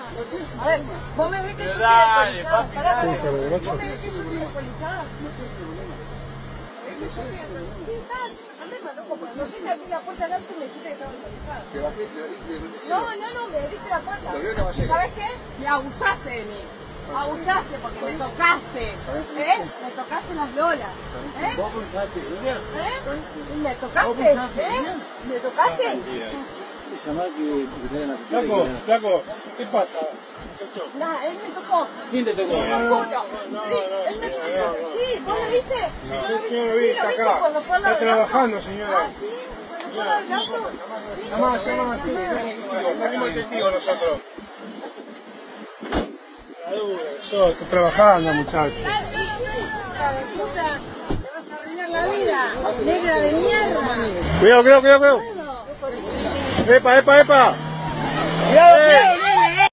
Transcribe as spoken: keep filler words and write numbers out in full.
A ver, vos me ves que yo estoy alcoholizada. Pará, pará. Vos me ves que yo estoy alcoholizada. No tienes problema. Es que yo estoy alcoholizada. Sí, estás. Andeme, loco, pues no sé que abrí la puerta del auto y me dijiste que estaba alcoholizada. Te bajé, te bajé. No, no, no, me abriste la puerta. Lo veo caballero. ¿Sabes qué? Me abusaste de mí. Abusaste porque me tocaste. ¿Eh? Me tocaste las lolas. ¿Eh? ¿Vos abusaste de ella? ¿Eh? ¿Me tocaste? ¿Eh? ¿Me tocaste? Flaco, flaco, ¿qué pasa? Nada, él me tocó. ¿Quién te tocó? Te lo juro. Sí, él me tocó. Sí, ¿vos lo viste? Sí, ¿Vos lo sí, viste? lo vi, Sí, está lo viste acá. cuando fue al lado Está del auto. trabajando, señora. Ah, sí, cuando fue al lado del auto. Llama, llama así, salimos testigos nosotros. Yo estoy trabajando, muchachos. Hija de puta, te vas a arruinar la vida, negra de mierda. Cuidado, cuidado, cuidado, cuidado. Epa, epa, epa. Cuidado, cuidado.